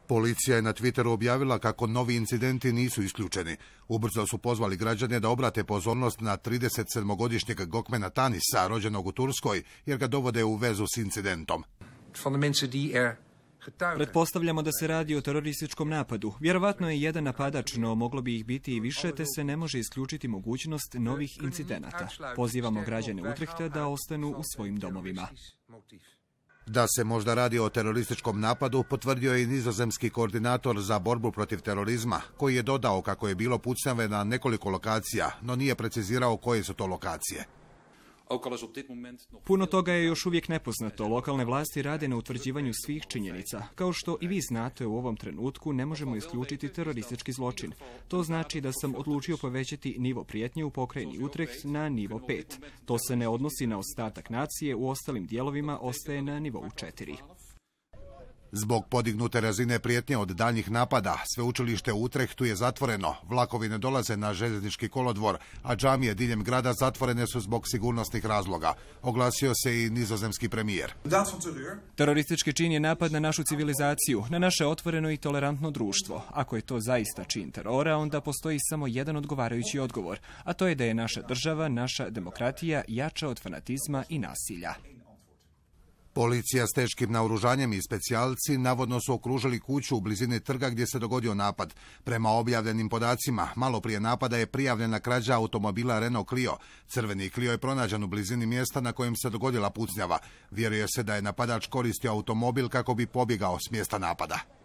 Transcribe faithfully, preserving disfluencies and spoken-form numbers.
Policija je na Twitteru objavila kako novi incidenti nisu isključeni. Ubrzo su pozvali građane da obrate pozornost na trideset sedmogodišnjeg Gokmena Tanisa, rođenog u Turskoj, jer ga dovode u vezu s incidentom. Pretpostavljamo da se radi o terorističkom napadu. Vjerovatno je jedan napadač, no moglo bi ih biti i više, te se ne može isključiti mogućnost novih incidenata. Pozivamo građane Utrehta da ostanu u svojim domovima. Da se možda radi o terorističkom napadu, potvrdio je i nizozemski koordinator za borbu protiv terorizma, koji je dodao kako je bilo pucnjave na nekoliko lokacija, no nije precizirao koje su to lokacije. Puno toga je još uvijek nepoznato. Lokalne vlasti rade na utvrđivanju svih činjenica. Kao što i vi znate, u ovom trenutku ne možemo isključiti teroristički zločin. To znači da sam odlučio povećati nivo prijetnje u pokrajini Utrecht na nivo pet. To se ne odnosi na ostatak nacije, u ostalim dijelovima ostaje na nivou četiri. Zbog podignute razine prijetnje od daljnjih napada, sveučilište u Utrehtu je zatvoreno, vlakovi ne dolaze na željeznički kolodvor, a džamije diljem grada zatvorene su zbog sigurnosnih razloga. Oglasio se i nizozemski premijer. Teroristički čin je napad na našu civilizaciju, na naše otvoreno i tolerantno društvo. Ako je to zaista čin terora, onda postoji samo jedan odgovarajući odgovor, a to je da je naša država, naša demokratija jača od fanatizma i nasilja. Policija s teškim naoružanjem i specijalci navodno su okružili kuću u blizini trga gdje se dogodio napad. Prema objavljenim podacima, malo prije napada je prijavljena krađa automobila Renault Clio. Crveni Clio je pronađen u blizini mjesta na kojem se dogodila pucnjava. Vjeruje se da je napadač koristio automobil kako bi pobjegao s mjesta napada.